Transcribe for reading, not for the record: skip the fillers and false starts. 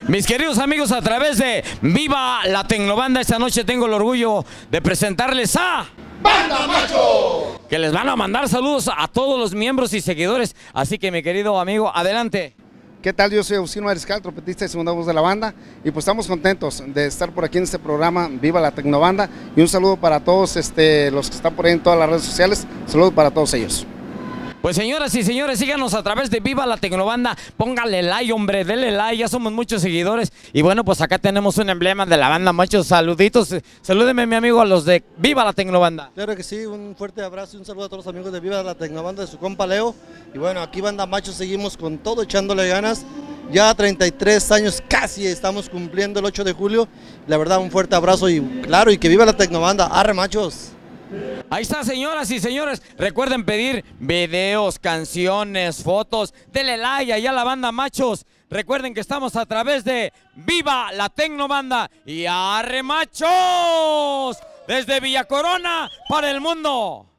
Mis queridos amigos, a través de Viva la Tecnobanda, esta noche tengo el orgullo de presentarles a ¡Banda Macho! que les van a mandar saludos a todos los miembros y seguidores. Así que mi querido amigo, adelante. ¿Qué tal? Yo soy Agustín Mariscal, trompetista y segunda voz de la banda, y pues estamos contentos de estar por aquí en este programa Viva la Tecnobanda, y un saludo para todos los que están por ahí en todas las redes sociales. Saludos para todos ellos. Pues señoras y señores, síganos a través de Viva la Tecnobanda, póngale like, hombre, denle like, ya somos muchos seguidores. Y bueno, pues acá tenemos un emblema de la Banda Macho. Saluditos, salúdeme mi amigo a los de Viva la Tecnobanda. Claro que sí, un fuerte abrazo y un saludo a todos los amigos de Viva la Tecnobanda, de su compa Leo. Y bueno, aquí Banda Macho seguimos con todo, echándole ganas. Ya 33 años casi estamos cumpliendo el 8 de julio. La verdad, un fuerte abrazo y claro, y que viva la Tecnobanda. ¡Arre, machos! Ahí está, señoras y señores. Recuerden pedir videos, canciones, fotos. Denle like allá a la Banda Machos. Recuerden que estamos a través de Viva la Tecnobanda y arre machos desde Villa Corona para el mundo.